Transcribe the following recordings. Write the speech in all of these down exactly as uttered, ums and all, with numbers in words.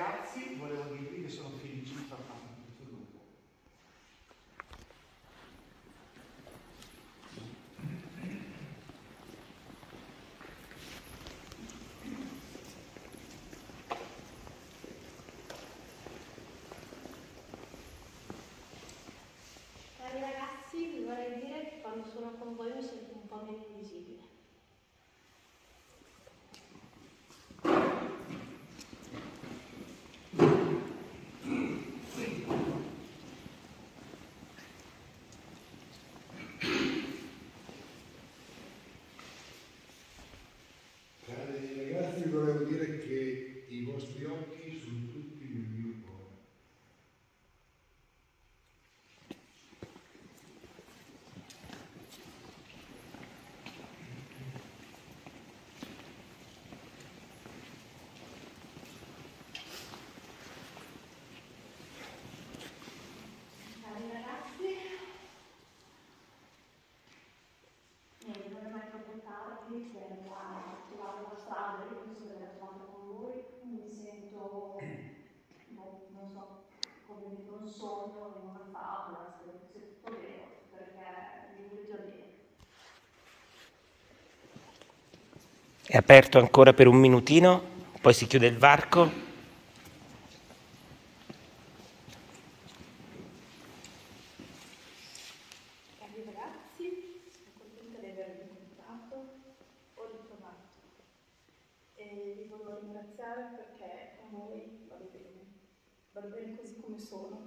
ragazzi, volevo dirvi che sono felicissimo a fare questo gruppo. Cari ragazzi, vi vorrei dire che quando sono con voi mi sento un po' meno invisibile. Cari ragazzi, volevo dire che i vostri occhi sono tutti nel mio cuore. Cari ragazzi, niente, non è mai troppo tardi per trovare la strada, io penso di aver trovato con voi, mi sento, boh, non so, come dire, un sogno in una favola, spero che sia tutto vero, perché vi voglio già bene. È aperto ancora per un minutino, poi si chiude il varco. Cari ragazzi, sono contenta di avervi incontrato, ho ritrovato e vi volevo ringraziare perché con voi vado bene, vado bene così come sono.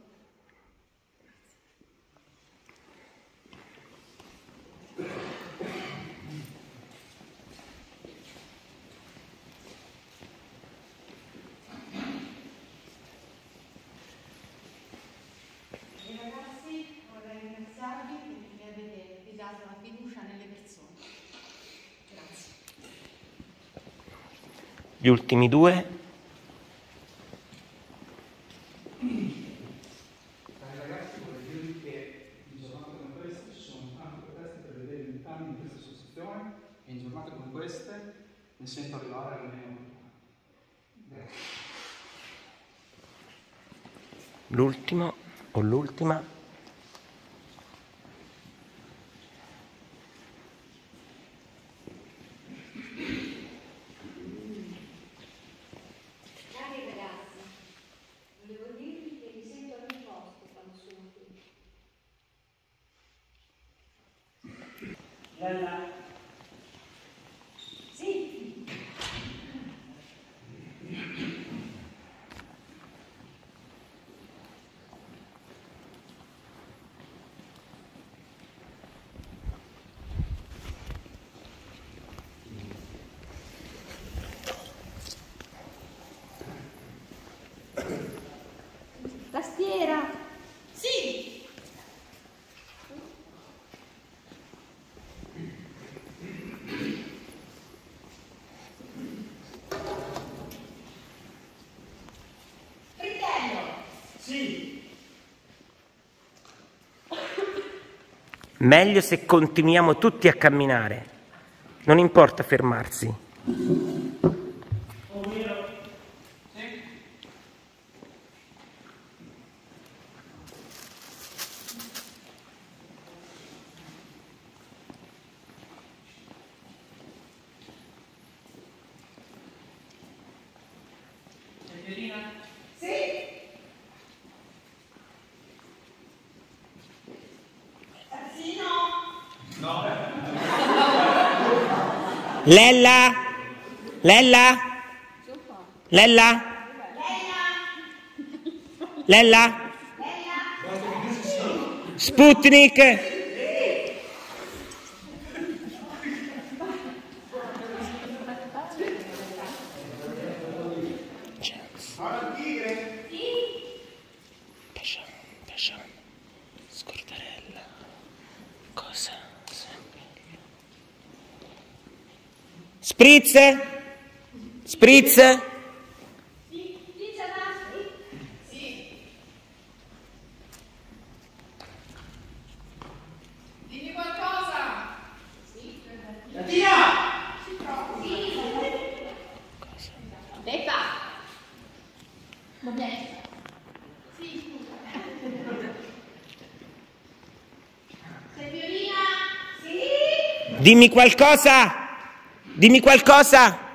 E ragazzi, vorrei ringraziarvi perché mi avete dato la fiducia nelle persone. Grazie. Gli ultimi due. Cari ragazzi, vorrei dirvi che in giornate come queste ci sono tante proteste per vedere vent'anni di questa associazione e in giornate come queste mi sento arrivare almeno. Grazie. L'ultimo o l'ultima. Cari ragazzi, volevo dirvi che mi sento al mio posto quando sono qui. Lella, Sì, tastiera. Sì! Fritello! sì, Meglio se continuiamo tutti a camminare. Non importa fermarsi. ovvero, Caterina, Lella? Lella? Lella? Lella? Sputnik? Pasciano, Pasciano, scordarella, cosa? Spritz? Spritz? Dimmi qualcosa! Peppa! Dimmi qualcosa! Dimmi qualcosa!